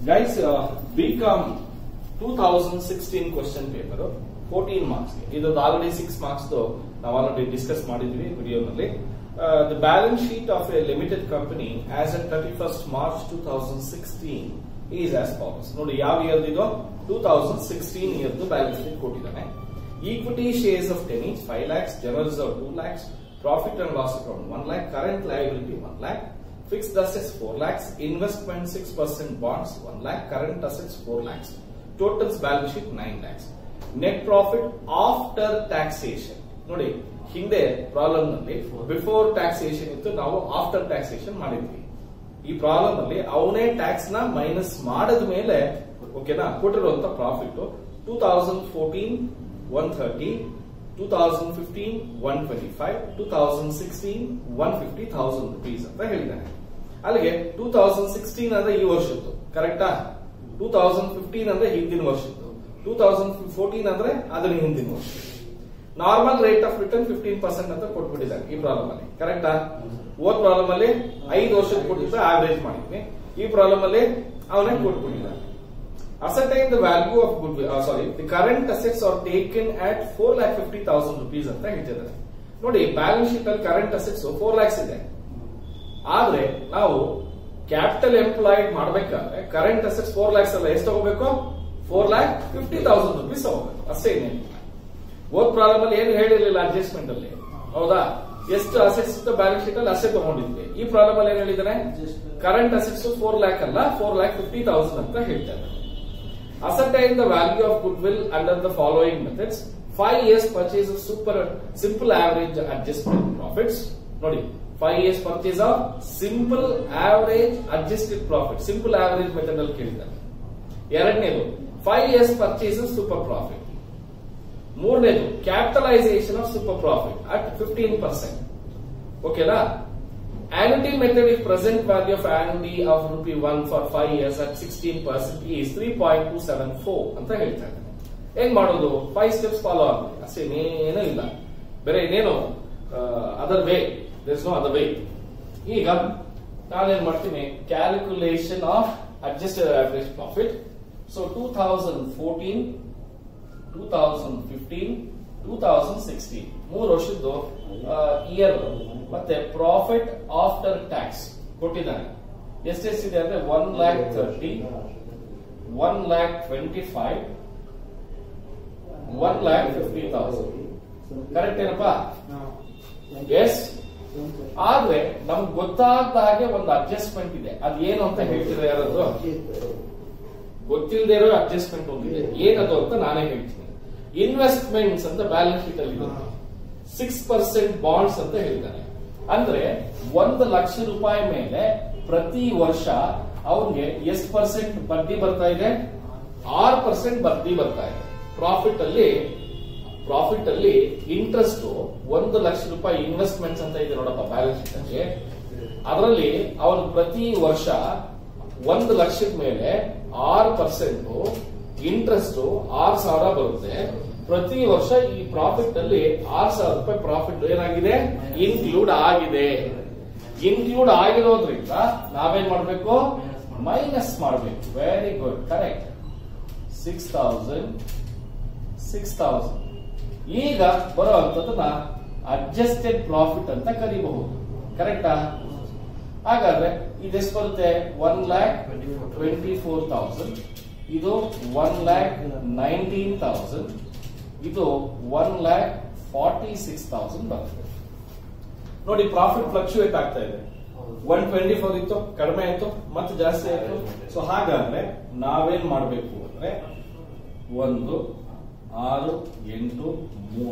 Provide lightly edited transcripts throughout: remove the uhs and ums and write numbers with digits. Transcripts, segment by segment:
Guys, BCom 2016 question paper 14 marks. This is already 6 marks though. Now already discussed ಮಾಡಿದ್ವಿ video ನಲ್ಲಿ. The balance sheet of a limited company as at 31st March 2016 is as follows. ನೋಡಿ ಯಾವ year ಇದು 2016 year balance sheet ಕೊಟ್ಟಿದ್ದಾನೆ. Equity shares of 10 each 5 lakhs, general reserve 2 lakhs, profit and loss account 1 lakh, current liability 1 lakh, fixed assets 4 lakhs, investment 6% bonds 1 lakh, current assets 4 lakhs, totals balance sheet 9 lakhs. Net profit after taxation. ನೋಡಿ ಹಿಂದೆ problem ನಲ್ಲಿ before taxation ಇತ್ತು, ನಾವು after taxation ಮಾಡಿದ್ವಿ. ಈ problem ಅಲ್ಲಿ ಅವನೇ tax ನ ಮೈನಸ್ ಮಾಡಿದ ಮೇಲೆ ಓಕೆನಾ ಕೊಟ್ಟಿರುವಂತ ಪ್ರಾಫಿಟ್ 2014 130, 2015 125, 2016 150,000 rupees ಅಂತ ಹೇಳಿದ್ದಾನೆ. ಅಲ್ಲಿಗೆ 2016 ಅಂದ್ರೆ ಈ ವರ್ಷದ್ದು ಕರೆಕ್ಟಾ, 2015 ಅಂದ್ರೆ ಹಿಂದಿನ ವರ್ಷದ್ದು, 2014 ಅಂದ್ರೆ ಅದರ ಹಿಂದಿನ ವರ್ಷ. ನಾರ್ಮಲ್ ರೇಟ್ ಆಫ್ ರಿಟರ್ನ್ 15% ಅಂತ ಕೊಟ್ಬಿಟ್ಟಿದ್ದಾರೆ ಈ ಪ್ರಾಬ್ಲಮ್ ಅಲ್ಲಿ ಕರೆಕ್ಟಾ. ಓದ್ ಪ್ರಾಬ್ಲಮ್ ಅಲ್ಲಿ 5 ವರ್ಷದ ಕೊಟ್ಟಿದ್ರೆ ಆವರೇಜ್ ಮಾಡಿದ್ವಿ, ಈ ಪ್ರಾಬ್ಲಮ್ ಅಲ್ಲಿ ಅವನೇ ಕೊಟ್ಬಿಟ್ಟಿದ್ದಾರೆ. Ascertain the value of goodwill. The current assets are taken at 4,50,000 rupees ಅಂತ ಹೇಳ್ತಿದ್ದಾರೆ. ನೋಡಿ ಬ್ಯಾಲೆನ್ಸ್ ಶೀಟ್ ಅಲ್ಲಿ ಕರೆಂಟ್ ಅಸೆಟ್ಸ್ 4 lakhs ಇದೆ, ಆದ್ರೆ ನಾವು ಕ್ಯಾಪಿಟಲ್ ಎಂಪ್ಲಾಯ್ಡ್ ಮಾಡಬೇಕಾದ್ರೆ ಕರೆಂಟ್ ಅಸೆಟ್ಸ್ 4 lakhs ಅಲ್ಲ, ಎಷ್ಟು ತಗೋಬೇಕು 4,50,000 rupees ತಗೋಬೇಕು ಅಷ್ಟೇ. ಓದ್ ಪ್ರಾಬ್ಲಮ್ ಅಲ್ಲಿ ಏನು ಹೇಳಿರ್ಲಿಲ್ಲ ಅಡ್ಜಸ್ಟ್ಮೆಂಟ್ ಅಲ್ಲಿ, ಹೌದಾ? ಎಷ್ಟು ಅಸೆಟ್ಸ್ ಇತ್ತು ಬ್ಯಾಲೆನ್ಸ್ ಶೀಟ್ ಅಲ್ಲಿ ಅಷ್ಟೇ ತಗೊಂಡಿದ್ವಿ. ಈ ಪ್ರಾಬ್ಲಮ್ ಅಲ್ಲಿ ಏನ್ ಹೇಳಿದಾನೆ, ಕರೆಂಟ್ ಅಸೆಟ್ಸ್ 4 lakh ಅಲ್ಲ 4,50,000 ಅಂತ ಹೇಳ್ತಾರೆ. Ascertain the value of goodwill under the following methods. 5 years purchase of simple average adjustment profits. ನೋಡಿ 5 years purchase of simple average adjusted profit. Simple average method ಅಲ್ಲಿ ಕೇಳಿದ್ದಾರೆ. ಎರಡನೇದು 5 years purchase of super profit. ಮೂರನೇದು capitalisation of super profit at 15%. ಓಕೆನಾ? Annuity method, if present value of annuity of ₹1 for 5 years at 16% is 3.274 ಅಂತ ಹೇಳ್ತಾ ಇದ್ದಾರೆ. ಹೆಂಗ್ ಮಾಡೋದು? 5 steps ಫಾಲೋ ಆಗಲಿ ಅಷ್ಟೇ, ಏನೂ ಇಲ್ಲ, ಬೇರೆ ಇನ್ನೇನು other way, there is no other way. ಈಗ ನಾನೇನ್ ಮಾಡ್ತೀನಿ, calculation of adjusted average profit. So 2014, 2015, 2016 3 ವರ್ಷದ್ದು ಇಯರ್ ಮತ್ತೆ ಪ್ರಾಫಿಟ್ ಆಫ್ಟರ್ ಟ್ಯಾಕ್ಸ್ ಕೊಟ್ಟಿದ್ದಾನೆ. ಎಷ್ಟೆಷ್ಟಿದೆ ಅಂದ್ರೆ 1,30,000, 1,25,000, 1,50,000. ಕರೆಕ್ಟ್ ಏನಪ್ಪಾ? ಎಸ್. ಆದ್ರೆ ನಮ್ಗೆ ಗೊತ್ತಾಗದ ಹಾಗೆ ಒಂದು ಅಡ್ಜಸ್ಟ್ಮೆಂಟ್ ಇದೆ, ಅದು ಏನು ಅಂತ ಹೇಳ್ತಿದ್ರೆ ಯಾರದು ಗೊತ್ತಿಲ್ಲದೆ ಇರೋ ಅಡ್ಜಸ್ಟ್ಮೆಂಟ್ ಒಂದಿದೆ, ಏನದು ಅಂತ ನಾನೇ ಹೇಳ್ತೀನಿ. ಇನ್ವೆಸ್ಟ್ಮೆಂಟ್ಸ್ ಅಂತ ಬ್ಯಾಲೆನ್ಸ್ ಶೀಟ್ ಅಲ್ಲಿ 6% ಬಾಂಡ್ಸ್ ಅಂತ ಹೇಳಿದ್ದಾನೆ. ಅಂದ್ರೆ 1 ಲಕ್ಷ ರೂಪಾಯಿ ಮೇಲೆ ಪ್ರತಿ ವರ್ಷ ಅವನ್ಗೆ ಎಷ್ಟು ಪರ್ಸೆಂಟ್ ಬಡ್ಡಿ ಬರ್ತಾ ಇದೆ? 6% ಬಡ್ಡಿ ಬರ್ತಾ ಇದೆ. ಪ್ರಾಫಿಟ್ ಅಲ್ಲಿ ಇಂಟ್ರೆಸ್ಟ್ 1 ಲಕ್ಷ ರೂಪಾಯಿ ಇನ್ವೆಸ್ಟ್ಮೆಂಟ್ಸ್ ಅಂತ ಇದೆ ನೋಡಪ್ಪ ಬ್ಯಾಲೆನ್ಸ್ ಶೀಟ್ ಅಲ್ಲಿ. ಅದರಲ್ಲಿ ಅವನು ಪ್ರತಿ ವರ್ಷ 1 ಲಕ್ಷದ ಮೇಲೆ 6% ಇಂಟ್ರೆಸ್ಟ್ 6,000 ಬರುತ್ತೆ. ಪ್ರತಿ ವರ್ಷ ಈ ಪ್ರಾಫಿಟ್ ಅಲ್ಲಿ 6,000 ರೂಪಾಯಿ ಪ್ರಾಫಿಟ್ ಏನಾಗಿದೆ? ಇನ್ಕ್ಲೂಡ್ ಆಗಿದೆ. ಇನ್ಕ್ಲೂಡ್ ಆಗಿರೋದ್ರಿಂದ ನಾವೇನ್ ಮಾಡ್ಬೇಕು? ಮೈನಸ್ ಮಾಡಬೇಕು. Very good, correct. 6,000 ಈಗ ಬರುವಂತದನ್ನ ಅಡ್ಜಸ್ಟೆಡ್ ಪ್ರಾಫಿಟ್ ಅಂತ ಕರಿಬಹುದು, ಕರೆಕ್ಟಾ? ಹಾಗಾದ್ರೆ ಇದೆಷ್ಟು ಬರುತ್ತೆ? 1,24,000, ಇದು 1,19,000, ಇದು 1,46,000 ಬರುತ್ತೆ. ನೋಡಿ ಪ್ರಾಫಿಟ್ ಫ್ಲಕ್ಚುಯೇಟ್ ಆಗ್ತಾ ಇದೆ. 124 ಇತ್ತು, ಕಡಿಮೆ ಆಯ್ತು, ಮತ್ತೆ ಜಾಸ್ತಿ ಆಯ್ತು. ಸೊ ಹಾಗಾದ್ರೆ ನಾವೇನ್ ಮಾಡ್ಬೇಕು ಅಂದ್ರೆ 1, 6, 8, 3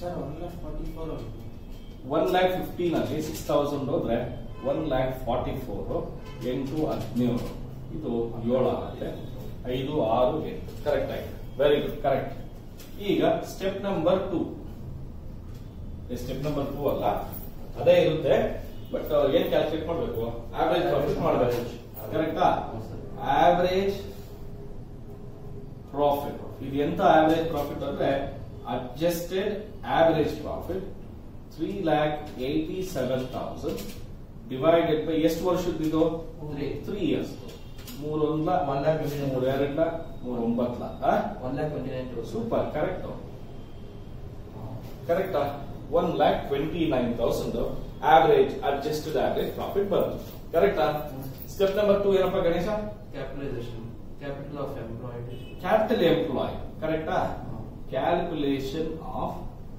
1,15 ಅಲ್ಲಿ 6,000 ಹೋದ್ರೆ 1,44, 8, 17, ಇದು 7 ಆಗುತ್ತೆ. 5, 6, 8 ಕರೆಕ್ಟ್ ಆಗಿದೆ. Very good, correct. ಈಗ ಸ್ಟೆಪ್ ನಂಬರ್ 2, ಸ್ಟೆಪ್ ನಂಬರ್ 2 ಅಲ್ಲ, ಅದೇ ಇರುತ್ತೆ, ಬಟ್ ಏನ್ ಕ್ಯಾಲ್ಕುಲೇಟ್ ಮಾಡಬೇಕು? ಆವರೇಜ್ ಪ್ರಾಫಿಟ್ ಮಾಡಬೇಕು, ಕರೆಕ್ಟಾ? ಆವರೇಜ್ ಪ್ರಾಫಿಟ್ ಇದು ಎಂತ ಆವರೇಜ್ ಪ್ರಾಫಿಟ್ ಅಂದ್ರೆ adjusted average profit 3,87,000 divided by ಎಷ್ಟು ವರ್ಷದ್ದು ಇದು? 3 years. ಮೂರೊಂದ್ಲ 1,29,000. ಮೂರೆರಡ್ಲ ಮೂರೊಂಬತ್ಲ 1,29,000. ಸೂಪರ್ ಕರೆಕ್ಟ್ ಕರೆಕ್ಟಾ 1,29,000 ಆವರೇಜ್ ಅಡ್ಜಸ್ಟೆಡ್ ಆವರೇಜ್ ಪ್ರಾಫಿಟ್ ಬರುತ್ತೆ ಕರೆಕ್ಟಾ ಸ್ಟೆಪ್ ನಂಬರ್ 2 ಏನಪ್ಪ Ganesha Capitalization. Capital of employed. Capital employ ಕರೆಕ್ಟಾ calculation of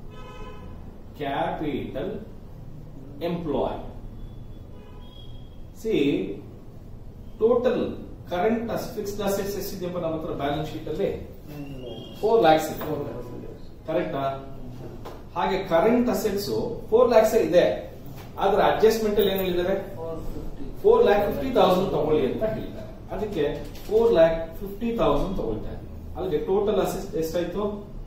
capital employ see total current fixed assets ಎಷ್ಟಿದೆಯಪ್ಪ ನಮ್ಮ ಹತ್ರ ಬ್ಯಾಲೆನ್ಸ್ ಶೀಟ್ ಅಲ್ಲಿ 4 lakhs ಇದೆ ಕರೆಕ್ಟಾ ಹಾಗೆ ಕರೆಂಟ್ ಅಸೆಟ್ಸ್ 4 lakhs ಇದೆ ಆದ್ರೆ ಅಡ್ಜಸ್ಟ್ಮೆಂಟ್ ಅಲ್ಲಿ ಏನ್ ಹೇಳಿದ್ದಾರೆ 4,50,000 ತಗೊಳ್ಳಿ ಅಂತ ಹೇಳಿದ್ದಾರೆ ಅದಕ್ಕೆ 4,50,000 ತಗೊಳ್ತಾ ಇದ್ದೀನಿ ಅಲ್ಲಿಗೆ ಟೋಟಲ್ ಅಸೆಟ್ಸ್ ಎಷ್ಟಾಯ್ತು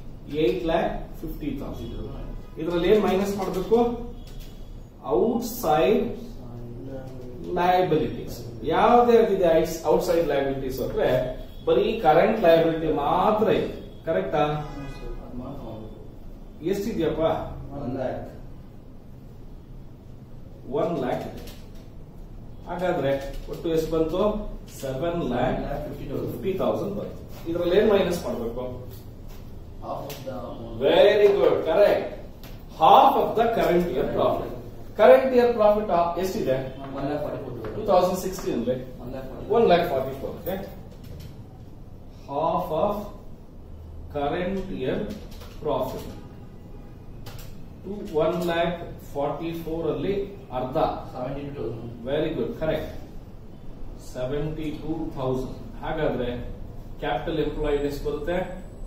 8,50,000 ಇದರಲ್ಲಿ ಏನ್ ಮೈನಸ್ ಮಾಡಬೇಕು ಔಟ್ಸೈಡ್ ಲಯಬಿಲಿಟೀಸ್ ಯಾವ್ದಾವ್ದಿದೆ ಔಟ್ಸೈಡ್ ಲಯಬಿಲಿಟೀಸ್ ಅಂದ್ರೆ ಬರೀ ಕರೆಂಟ್ ಲಯಬಿಲಿಟಿ ಮಾತ್ರ ಇದೆ ಕರೆಕ್ಟಾ ಎಷ್ಟಿದ್ಯಪ್ಪ 1 lakh. 1 lakh ಇದೆ ಹಾಗಾದ್ರೆ ಒಟ್ಟು ಎಷ್ಟು ಬಂತು 7,50,000 ಬಂತು ಇದರಲ್ಲಿ ಏನ್ ಮೈನಸ್ ಮಾಡಬೇಕು Half of the amount. Very good correct half of the current year profit current year profit ಎಷ್ಟಿದೆ 1,44,000. 2016 ಅಲ್ಲಿ 1,44,000 okay half of current year profit 1,44,000 ಅಲ್ಲಿ ಅರ್ಧ 72,000. ವೆರಿ ಗುಡ್ ಕರೆಕ್ಟ್ 72,000 ಹಾಗಾದ್ರೆ ಕ್ಯಾಪಿಟಲ್ ಎಂಪ್ಲಾಯ್ಡ್ ಎಷ್ಟು ಬರುತ್ತೆ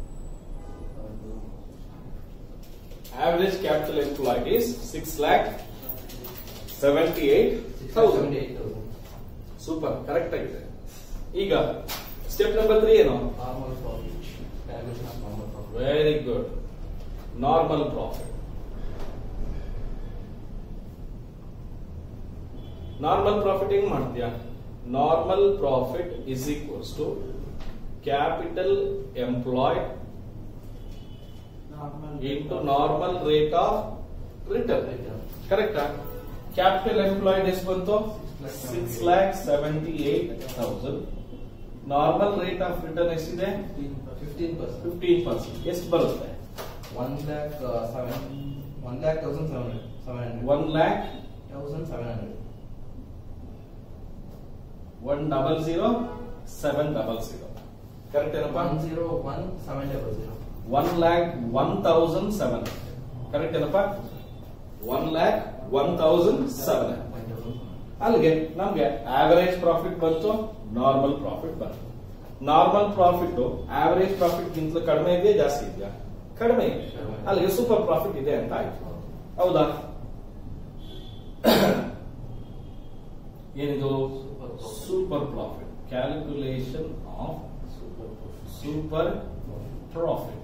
average capital employed is 6,78,000 78,000. Super correct ಆಗಿದೆ ಈಗ step number 3 ಏನು Normal profit. Calculation of normal profit. Very good normal profit normal profit ಹೆಂಗ್ ಮಾಡ್ತೀಯಾ normal profit is equals to capital employed into normal rate of return ಕರೆಕ್ಟಾ capital employed ಎಷ್ಟು ಬಂತು 6,78,000 normal rate of return ಎಷ್ಟಿದೆ 15%. 15% ಎಷ್ಟು ಬರುತ್ತೆ 1,07,700. 1,00,700 correct ಏನಪ್ಪ 1,01,700. 1,01,700 correct ಏನಪ್ಪ 1,01,700 ಅಲ್ಲಿಗೆ ನಮ್ಗೆ ಆವರೇಜ್ ಪ್ರಾಫಿಟ್ ಬಂತು ನಾರ್ಮಲ್ ಪ್ರಾಫಿಟ್ ಬಂತು ನಾರ್ಮಲ್ ಪ್ರಾಫಿಟ್ ಆವರೇಜ್ ಪ್ರಾಫಿಟ್ ಗಿಂತ ಕಡಿಮೆ ಇದೆಯಾ ಜಾಸ್ತಿ ಇದೆಯಾ ಕಡಿಮೆ ಇದೆ ಅಲ್ಲಿಗೆ ಸೂಪರ್ ಪ್ರಾಫಿಟ್ ಇದೆ ಅಂತ ಆಯ್ತು ಹೌದಾ ಏನಿದು super profit calculation of super profit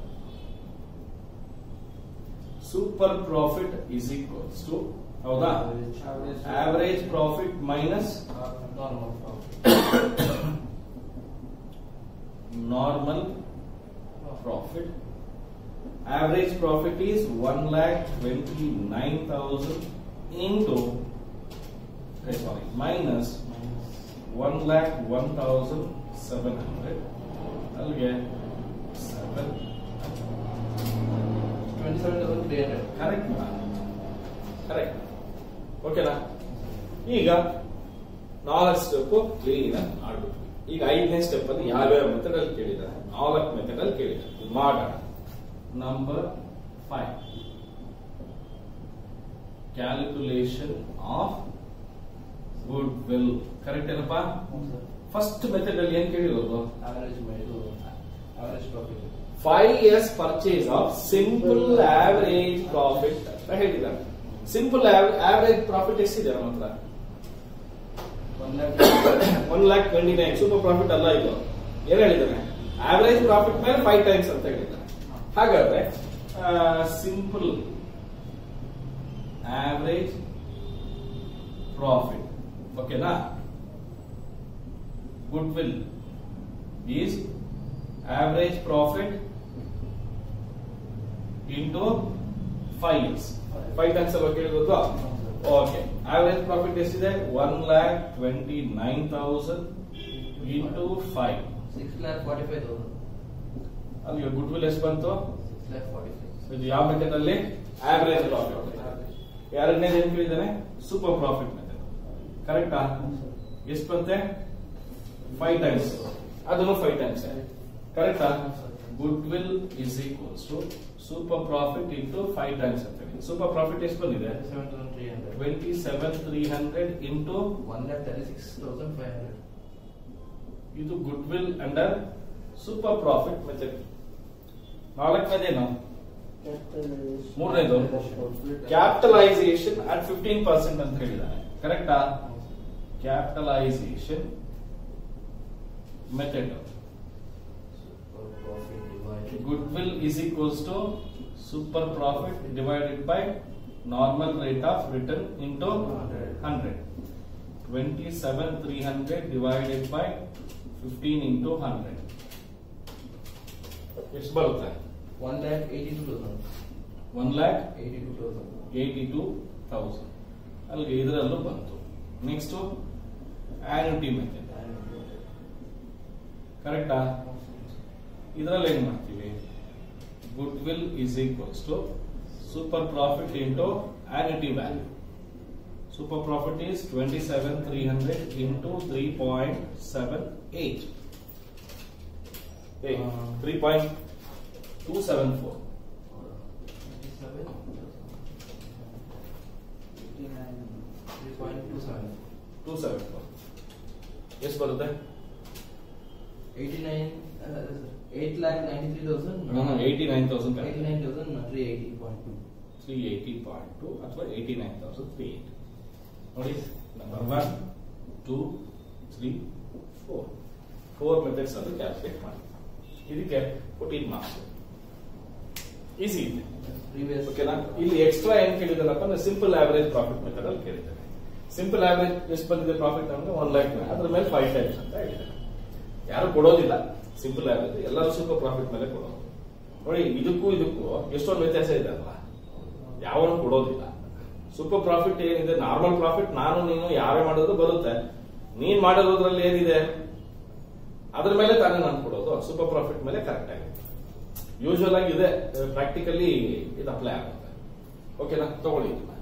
super profit is equals to ಹೌದಾ average profit minus Normal profit. normal profit average profit is 1,29,000 into minus 1,01,700 ಅಲ್ಲಿಗೆ 27,300. ಕರೆಕ್ಟ್ ಕರೆಕ್ಟ್ ಓಕೆನಾ ಈಗ 4 ಸ್ಟೆಪ್ ಕ್ಲೀನ್ ಆಗಿ ಮಾಡ್ಬಿಟ್ವಿ ಈಗ 5ನೇ ಸ್ಟೆಪ್ ಅಲ್ಲಿ ಯಾವ್ಯಾವ ಮೆಥಡ್ ಅಲ್ಲಿ ಕೇಳಿದ್ದಾರೆ 4 ಮೆಥಡ್ ಅಲ್ಲಿ ಕೇಳಿದ್ದಾರೆ ಮಾಡೋಣ number 5 calculation of goodwill correct ಏನಪ್ಪಾ ಫಸ್ಟ್ ಮೆಥಡ್ ಅಲ್ಲಿ ಏನ್ ಕೇಳಿರೋದು Average profit. 5 years purchase of simple average profit ಅಂತ ಹೇಳಿದ್ದಾರೆ ಸಿಂಪಲ್ ಆವರೇಜ್ ಪ್ರಾಫಿಟ್ ಎಷ್ಟಿದೆ ನಮ್ಮ ಹತ್ರ 1,29,000 ಸೂಪರ್ ಪ್ರಾಫಿಟ್ ಅಲ್ಲ ಇದು ಏನ್ ಹೇಳಿದ್ದಾನೆ ಆವರೇಜ್ ಪ್ರಾಫಿಟ್ ಮೇಲೆ 5 ಟೈಮ್ಸ್ ಅಂತ ಹೇಳಿದ್ದಾನೆ ಹಾಗಾದ್ರೆ ಸಿಂಪಲ್ ಆವರೇಜ್ ಪ್ರಾಫಿಟ್ ಓಕೆನಾ goodwill is average profit into 5 years 5 times ಅಲ್ವಾ ಕೇಳಿರೋದು ಓಕೆ ಆವರೇಜ್ ಪ್ರಾಫಿಟ್ ಎಷ್ಟಿದೆ 1,29,000 ಇಂಟು 5 6,45,000. ಅಲ್ಲಿ ಗುಡ್ ವಿಲ್ ಎಷ್ಟು ಬಂತು? 6,45,000. ಇದು ಯಾವ ಮೆಥಡ್ ಅಲ್ಲಿ? Average profit. ಎರಡನೇದು ಏನ್ ಕೇಳಿದಾನೆ? Super profit method. ಕರೆಕ್ಟಾ? ಎಷ್ಟು ಬಂತೆ? 5 ಟೈಮ್ಸ್. ಅದನ್ನು 5 ಟೈಮ್ಸ್. ಕರೆಕ್ಟಾ? Goodwill is equals to super profit into 5 times ಅಂತ ಹೇಳಿ. ಸೂಪರ್ ಪ್ರಾಫಿಟ್ ಎಷ್ಟು ಬಂದಿದೆ? 27,300. 27,300 ಇಂಟು 1,36,500. ಇದು goodwill under super profit method. ನಾಲ್ಕನೇದೇನು? ಮೂರನೇದು ಕ್ಯಾಪಿಟಲೈಸೇಷನ್ ಅಟ್ 15% ಅಂತ ಹೇಳಿದಾನೆ. ಕರೆಕ್ಟಾ? Capitalisation method. Goodwill is equals to super profit divided by normal rate of return into 100. 27,300 divided by 15 into 100. ಎಷ್ಟು ಬರುತ್ತೆ? 1,82,000. 1,82,000. ಅಲ್ಲಿಗೆ ಇದರಲ್ಲೂ ಬಂತು. Next annuity method. ಕರೆಕ್ಟಾ? ಇದರಲ್ಲಿ ಏನ್ ಮಾಡ್ತೀವಿ? Goodwill is equals to super profit into annuity value. Super profit is 27,300 into 3.78. 3.274. 274. ಎಷ್ಟು ಬರುತ್ತೆ? 8,93,000. 89,380.2 ಅಥವಾ 89,380. ನೋಡಿ, ನಂಬರ್ 1, 2, 3, 4 ಮೆಥಡ್ಸ್ ಅಲ್ಲಿ ಕ್ಯಾಲ್ಕುಲೇಟ್ ಮಾಡಿ. ಇದಕ್ಕೆ 14 ಮಾರ್ಕ್ಸ್. ಈಸಿ ಇದೆ. ಓಕೆನಾ? ಇಲ್ಲಿ ಎಕ್ಸ್ಟ್ರಾ ಏನ್ ಕೇಳಿದಾನಪ್ಪ ಅಂದ್ರೆ ಸಿಂಪಲ್ ಆವರೇಜ್ ಪ್ರಾಫಿಟ್ ಮೆಥಡ್ ಅಲ್ಲಿ ಕೇಳಿದ್ದಾನೆ. ಸಿಂಪಲ್ ಆವರೇಜ್ ಎಷ್ಟು ಬಂದಿದೆ ಪ್ರಾಫಿಟ್ ಅಂದ್ರೆ 1 lakh. ಅದ್ರ ಮೇಲೆ 5 ಟೈಮ್ಸ್ ಅಂತ ಹೇಳಿದ್ದಾನೆ. ಯಾರು ಕೊಡೋದಿಲ್ಲ ಸಿಂಪಲ್ ಆವರೇಜ್, ಎಲ್ಲರೂ ಸೂಪರ್ ಪ್ರಾಫಿಟ್ ಮೇಲೆ ಕೊಡೋದು. ನೋಡಿ, ಇದಕ್ಕೂ ಎಷ್ಟೊಂದು ವ್ಯತ್ಯಾಸ ಇದೆ ಅಲ್ವಾ? ಯಾವನು ಕೊಡೋದಿಲ್ಲ. ಸೂಪರ್ ಪ್ರಾಫಿಟ್ ಏನಿದೆ, ನಾರ್ಮಲ್ ಪ್ರಾಫಿಟ್ ನಾನು ನೀನು ಯಾರೇ ಮಾಡೋದು ಬರುತ್ತೆ. ನೀನ್ ಮಾಡೋದ್ರಲ್ಲಿ ಏನಿದೆ ಅದ್ರ ಮೇಲೆ ತಾನೇ ನಾನು ಕೊಡೋದು. ಸೂಪರ್ ಪ್ರಾಫಿಟ್ ಮೇಲೆ ಕರೆಕ್ಟ್ ಆಗುತ್ತೆ. ಯೂಶುವಲ್ ಆಗಿ ಇದೆ, ಪ್ರಾಕ್ಟಿಕಲಿ ಇದು ಅಪ್ಲೈ ಆಗುತ್ತೆ. ಓಕೆನಾ? ತಗೊಳ್ಳಿ.